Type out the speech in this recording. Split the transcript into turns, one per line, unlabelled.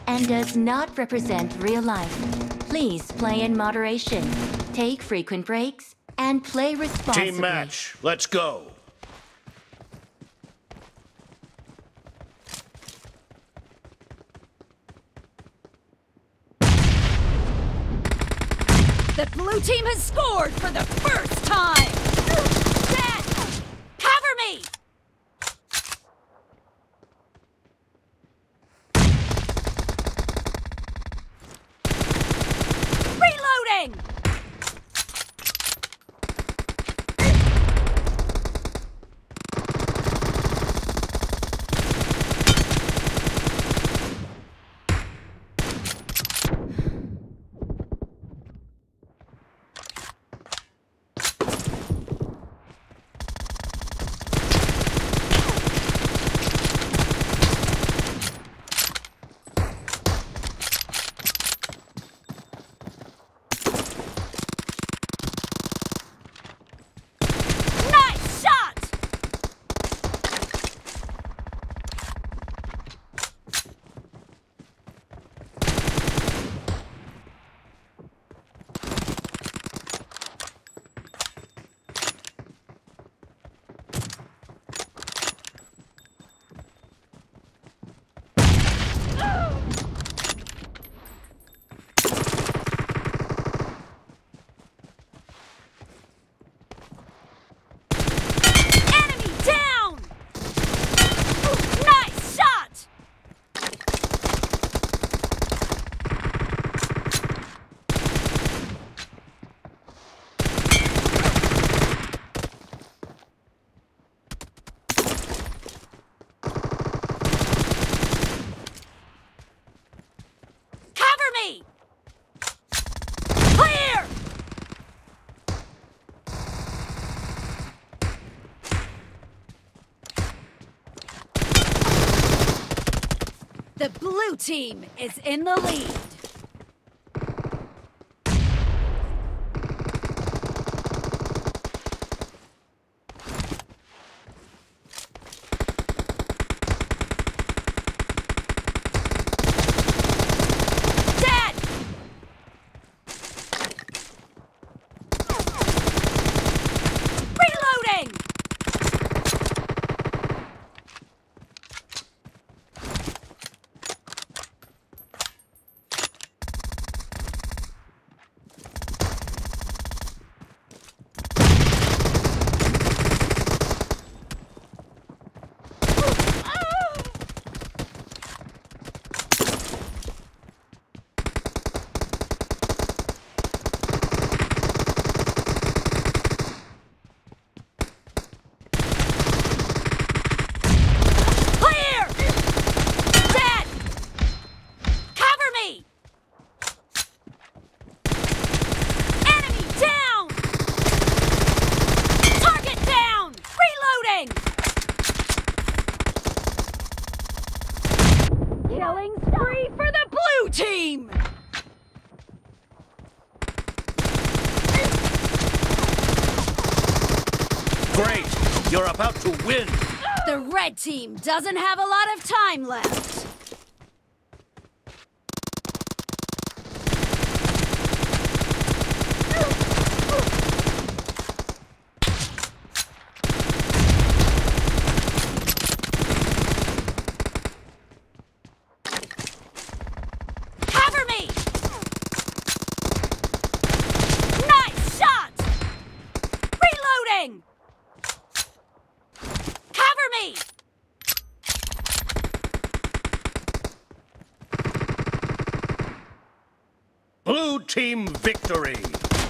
and does not represent real life. Please play in moderation, take frequent breaks, and play responsibly.
Team match, let's go.
The blue team has scored for the first time! Dead! Cover me! Reloading! The blue team is in the lead. Killing spree for the blue team!
Great! You're about to win!
The red team doesn't have a lot of time left.
Blue team victory!